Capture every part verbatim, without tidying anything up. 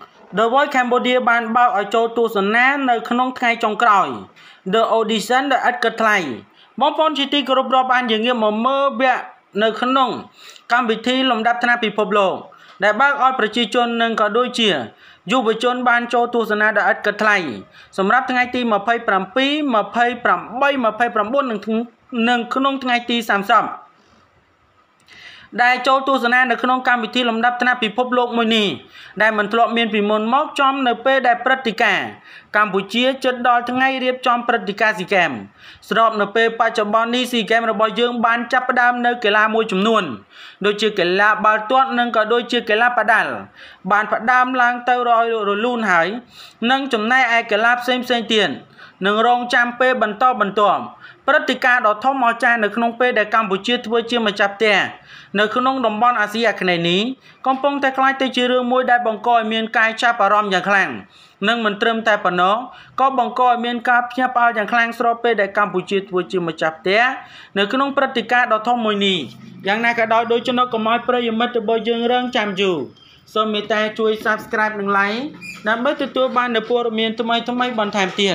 The Voice Cambodia បានបើកឲ្យចូលទស្សនានៅក្នុងថ្ងៃចុងក្រោយ The Audition ដែលឥតគិតថ្លៃបងប្អូនជាទីគោរពរាប់អានយើងងាកមកមើលវគ្គនៅក្នុងកម្មវិធីលំដាប់ថ្នាក់ពិភពលោកដែលបើកឲ្យប្រជាជននិងក៏ដូចជាយុវជនបានចូលទស្សនាដោយឥតគិតថ្លៃសម្រាប់ថ្ងៃទីยี่สิบเจ็ด ยี่สิบแปด ยี่สิบเก้า និងនិងក្នុងថ្ងៃទីสามสิบដែលចូលទស្សនានៅក្នុងកម្មវិធីលំដាប់ថ្នាក់ពិភពលោកមួយនេះដែលមិនធ្លាប់មានពីមុនមកចំនៅពេលដែលព្រឹត្តិការណ៍កម្ពុជាជិតដល់ថ្ងៃរៀបចំព្រឹត្តិការណ៍ស៊ីហ្គេមស្របនៅពេលបច្ចុប្បន្ននេះស៊ីហ្គេមរបស់យើងបានចាប់ផ្ដើមនៅកីឡាមួយចំនួនដូចជាកីឡាបាល់ទាត់និងក៏ដូចជាកីឡាប៉ាដាល់បានផ្ដើមឡើងទៅរលូនហើយនិងចំណែកឯកីឡាផ្សេងផ្សេងទៀតនឹងរងចាំពេលបន្តបន្ទាប់ព្រឹត្តិការណ៍ដ៏ធំអស្ចារ្យនៅក្នុងពេលដែលកម្ពុជាធ្វើជាម្ចាស់ផ្ទះនៅក្នុងតំបន់អាស៊ីអាគ្នេយ៍នេះកំពុងតែក្លាយទៅជារឿងមួយដែលបង្កឲ្យមានការចាប់អារម្មណ៍យ៉ាងខ្លាំងនិងមិនត្រឹមតែប៉ុណ្ណោះក៏បង្កឲ្យមានការភ្ញាក់ផ្អើលយ៉ាងខ្លាំងស្របពេលដែលកម្ពុជាធ្វើជាម្ចាស់ផ្ទះនៅក្នុងព្រឹត្តិការណ៍ដ៏ធំមួយនេះយ៉ាងណាក៏ដោយដោយចំណុចកុំឲ្យប្រិយមិត្តរបស់យើងរងចាំយូរសូមមេត្តាជួយ Subscribe និង Like ដើម្បីទទួលបាននូវព័ត៌មានថ្មីថ្មីបន្ថែមទៀត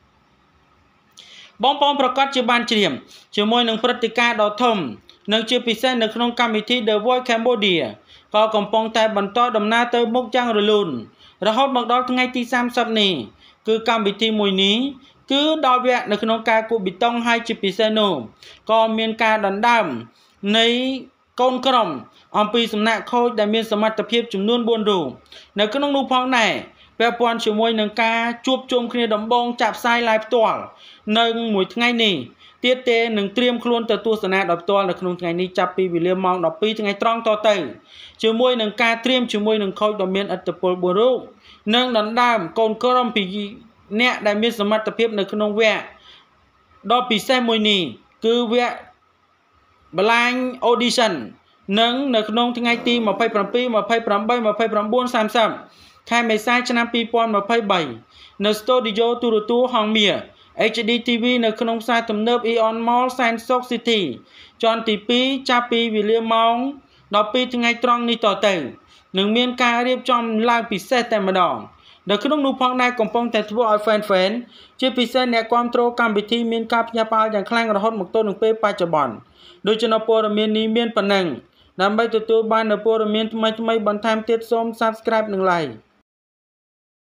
បងប្អូនប្រកាសជាបានជ្រាបជាមួយនឹងព្រឹត្តិការណ៍ដ៏ធំនិងជាពិសេសនៅក្នុងកម្មវិធី The Voice Cambodia ក៏កំពុងតែបន្តដំណើរទៅមុខយ៉ាងរលូនរហូតមកដល់ថ្ងៃទីสามสิบនេះគឺកម្មវិធីមួយនេះគឺដល់វគ្គនៅក្នុងការគូប៊ីតុងហើយជាពិសេសនោះក៏មានការដណ្ដើមនៃកូនក្រុមអំពីសំណាក់ខូចដែលមានសមត្ថភាពចំនួនbốnរូបនៅក្នុងនោះផងដែរពាក់ព័ន្ធជាមួយនឹងការជួបជុំគ្នាដំបងចាក់ផ្សាយ live ផ្ទាល់នៅមួយថ្ងៃនេះទៀតទេនឹងត្រៀមខ្លួនទៅទស្សនាដោយផ្ទាល់នៅក្នុងថ្ងៃនេះចាប់ពីវេលាម៉ោងដប់ពីរថ្ងៃត្រង់តទៅជាមួយនឹងការត្រៀមជាមួយនឹងខូចដ៏មានឥទ្ធិពលbốnរូបនិងដណ្ដើមកូនក្រុមពីអ្នកដែលមានសមត្ថភាពនៅក្នុងវគ្គដ៏ពិសេសមួយនេះគឺវគ្គ Blind Audition និងនៅក្នុងថ្ងៃទីยี่สิบเจ็ด ยี่สิบแปด ยี่สิบเก้า สามสิบខែមេសាឆ្នាំពីរពាន់ម្ភៃបីនៅស្ទូឌីយោទូរទស្សន៍ហងមា H D T V នៅក្នុងផ្សារទំនើប Aeon Mall Saint Sok City ជាន់ទីពីរចាប់ពីវេលាម៉ោងដប់ពីរថ្ងៃត្រង់នេះតទៅនឹងមានការរៀបចំឡើងពិសេសតែម្ដងនៅក្នុងនោះផងដែរកំពុងតែធ្វើឲ្យ fan fan ជាពិសេសអ្នកគាំទ្រកម្មវិធីមានការភ្ញាក់ផ្អើលយ៉ាងខ្លាំងរហូតមកទល់នឹងពេលបច្ចុប្បន្នដូច្នេះព័ត៌មាននេះមានប៉ុណ្ណឹងដើម្បីទទួលបាននូវព័ត៌មានថ្មីៗបន្ថែមទៀតសូម Subscribe និង Like